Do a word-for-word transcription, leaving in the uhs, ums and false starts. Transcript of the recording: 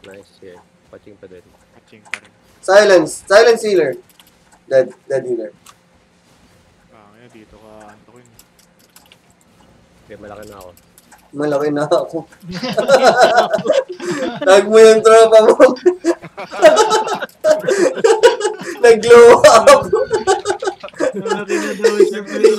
Nice, yeah. Patching pa din. Patching pa rin. Silence. Silence healer. Dead. Dead healer. Ah, ngayon dito ka antokin. Okay, malaki na ako. Malaki na ako. Tag mo yung tropa mo. Nag-glow up. Malaki na daw siya, pre.